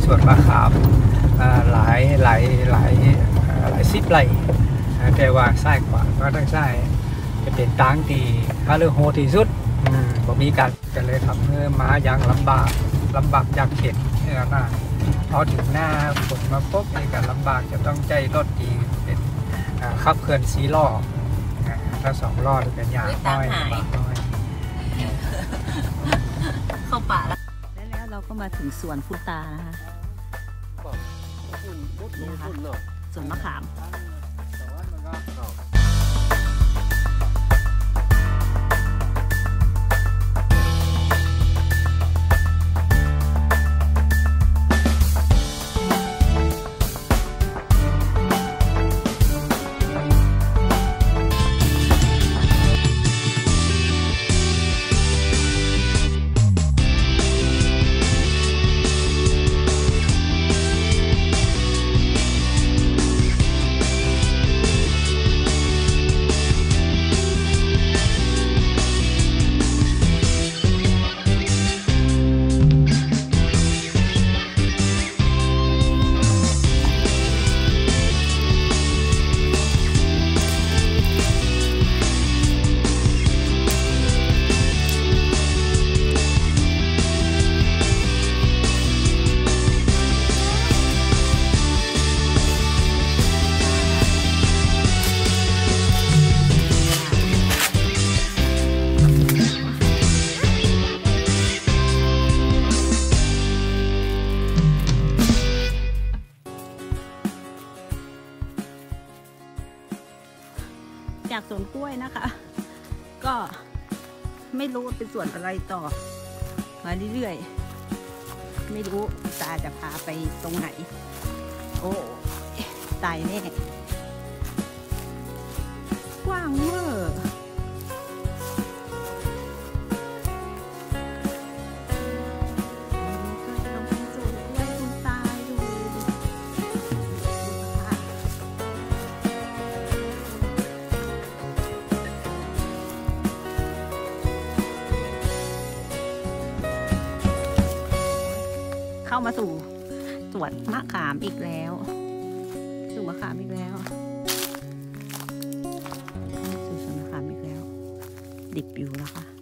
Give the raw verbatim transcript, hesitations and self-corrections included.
สวนมะขามหลายหลายหลายหลายสิบไร่แต่ว่าซ้ายขวาก็ต้องซ้ายจะเป็นทางที่ฮาเรือโฮที่สุดผมมีการกันเลยทำเมื่อม้ายังลำบากลำบากยากเข็นเนี่ยนะพอถึงหน้าฝนมาปุ๊บในการลำบากจะต้องใจรถดีเป็นขับเคลื่อนสีล้อถ้าสองล้อจะเป็นยางน้อยน้อยเข้าป่าแล้วแล้วเราก็มาถึงสวนคุณตานะคะนี่ค่ะสวนมะขามจากสวนกล้วยนะคะก็ไม่รู้ว่าเป็นสวนอะไรต่อมาเรื่อยๆไม่รู้ตาจะพาไปตรงไหนโอ้ตายแน่กว้างเวอร์เข้ามาสู่สวนมะขามอีกแล้วสู่มะขามอีกแล้วสู่สวนมะขามอีกแล้วดิบอยู่แล้วค่ะ